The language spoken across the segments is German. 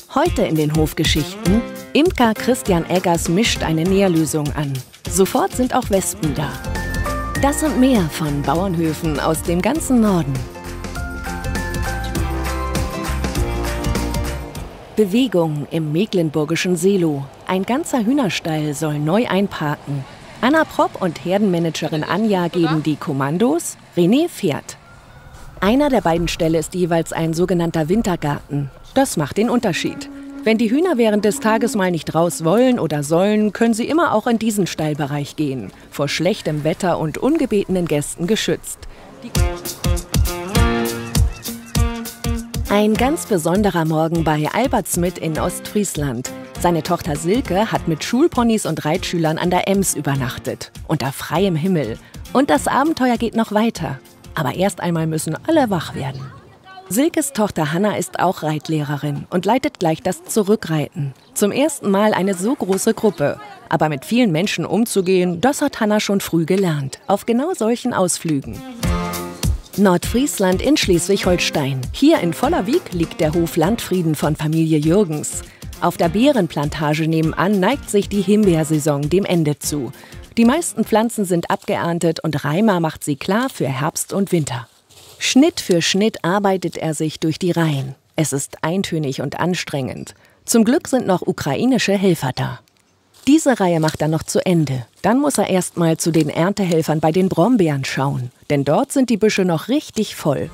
Heute in den Hofgeschichten: Imker Christian Eggers mischt eine Nährlösung an. Sofort sind auch Wespen da. Das und mehr von Bauernhöfen aus dem ganzen Norden. Bewegung im mecklenburgischen Seelow. Ein ganzer Hühnerstall soll neu einparken. Anna Propp und Herdenmanagerin Anja geben die Kommandos, René fährt. Einer der beiden Ställe ist jeweils ein sogenannter Wintergarten. Das macht den Unterschied. Wenn die Hühner während des Tages mal nicht raus wollen oder sollen, können sie immer auch in diesen Stallbereich gehen. Vor schlechtem Wetter und ungebetenen Gästen geschützt. Ein ganz besonderer Morgen bei Albert Smith in Ostfriesland. Seine Tochter Silke hat mit Schulponys und Reitschülern an der Ems übernachtet. Unter freiem Himmel. Und das Abenteuer geht noch weiter. Aber erst einmal müssen alle wach werden. Silkes Tochter Hanna ist auch Reitlehrerin und leitet gleich das Zurückreiten. Zum ersten Mal eine so große Gruppe. Aber mit vielen Menschen umzugehen, das hat Hanna schon früh gelernt. Auf genau solchen Ausflügen. Nordfriesland in Schleswig-Holstein. Hier in Vollerwiek liegt der Hof Landfrieden von Familie Jürgens. Auf der Beerenplantage nebenan neigt sich die Himbeersaison dem Ende zu. Die meisten Pflanzen sind abgeerntet und Reimer macht sie klar für Herbst und Winter. Schnitt für Schnitt arbeitet er sich durch die Reihen. Es ist eintönig und anstrengend. Zum Glück sind noch ukrainische Helfer da. Diese Reihe macht er noch zu Ende. Dann muss er erst mal zu den Erntehelfern bei den Brombeeren schauen. Denn dort sind die Büsche noch richtig voll.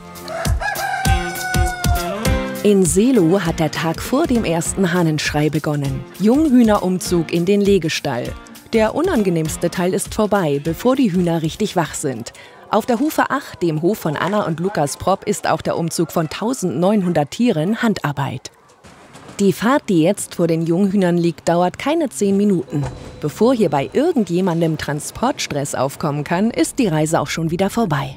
In Seelow hat der Tag vor dem ersten Hahnenschrei begonnen. Junghühnerumzug in den Legestall. Der unangenehmste Teil ist vorbei, bevor die Hühner richtig wach sind. Auf der Hufe 8, dem Hof von Anna und Lukas Propp, ist auch der Umzug von 1900 Tieren Handarbeit. Die Fahrt, die jetzt vor den Junghühnern liegt, dauert keine 10 Minuten. Bevor hier bei irgendjemandem Transportstress aufkommen kann, ist die Reise auch schon wieder vorbei.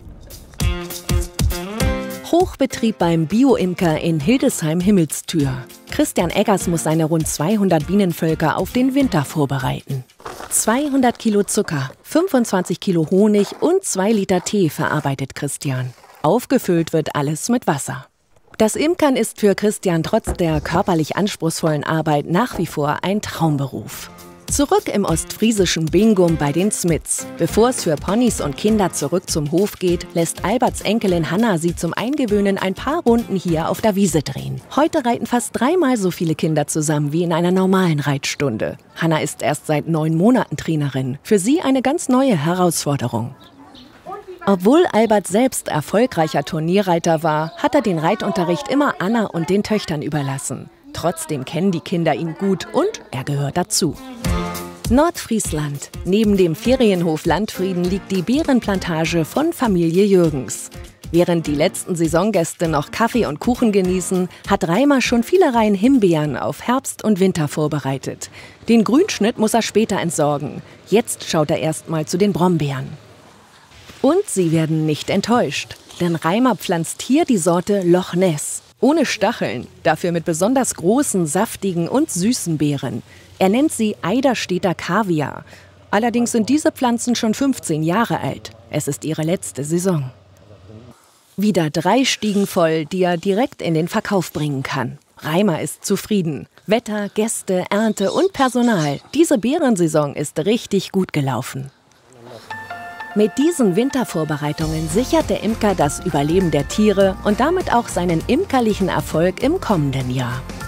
Hochbetrieb beim Bio-Imker in Hildesheim-Himmelstür. Christian Eggers muss seine rund 200 Bienenvölker auf den Winter vorbereiten. 200 Kilo Zucker, 25 Kilo Honig und 2 Liter Tee verarbeitet Christian. Aufgefüllt wird alles mit Wasser. Das Imkern ist für Christian trotz der körperlich anspruchsvollen Arbeit nach wie vor ein Traumberuf. Zurück im ostfriesischen Bingum bei den Smiths. Bevor es für Ponys und Kinder zurück zum Hof geht, lässt Alberts Enkelin Hanna sie zum Eingewöhnen ein paar Runden hier auf der Wiese drehen. Heute reiten fast 3-mal so viele Kinder zusammen wie in einer normalen Reitstunde. Hanna ist erst seit 9 Monaten Trainerin. Für sie eine ganz neue Herausforderung. Obwohl Albert selbst erfolgreicher Turnierreiter war, hat er den Reitunterricht immer Anna und den Töchtern überlassen. Trotzdem kennen die Kinder ihn gut und er gehört dazu. Nordfriesland. Neben dem Ferienhof Landfrieden liegt die Beerenplantage von Familie Jürgens. Während die letzten Saisongäste noch Kaffee und Kuchen genießen, hat Reimer schon viele Reihen Himbeeren auf Herbst und Winter vorbereitet. Den Grünschnitt muss er später entsorgen. Jetzt schaut er erst mal zu den Brombeeren. Und sie werden nicht enttäuscht, denn Reimer pflanzt hier die Sorte Loch Ness. Ohne Stacheln, dafür mit besonders großen, saftigen und süßen Beeren. Er nennt sie Eiderstedter Kaviar. Allerdings sind diese Pflanzen schon 15 Jahre alt. Es ist ihre letzte Saison. Wieder 3 Stiegen voll, die er direkt in den Verkauf bringen kann. Reimer ist zufrieden. Wetter, Gäste, Ernte und Personal. Diese Beerensaison ist richtig gut gelaufen. Mit diesen Wintervorbereitungen sichert der Imker das Überleben der Tiere und damit auch seinen imkerlichen Erfolg im kommenden Jahr.